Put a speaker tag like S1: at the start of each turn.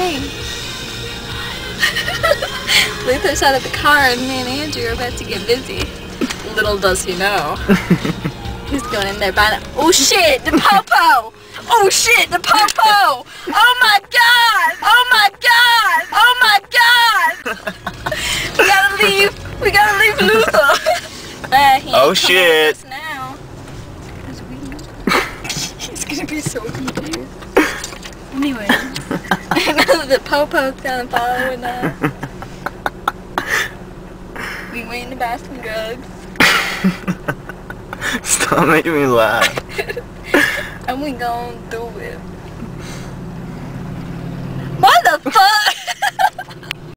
S1: doing? Luther's out of the car and me and Andrew are about to get busy. Little does he know. He's going in there buying it. Oh shit, the popo! Oh shit, the popo! Oh my god! Oh my god! Oh my god! We gotta leave Luther.
S2: Oh shit!
S1: Now. He's gonna be so confused. Anyway, now the popo's kind of following us. We waiting to buy some drugs.
S2: Stop making me laugh.
S1: And we gonna do it.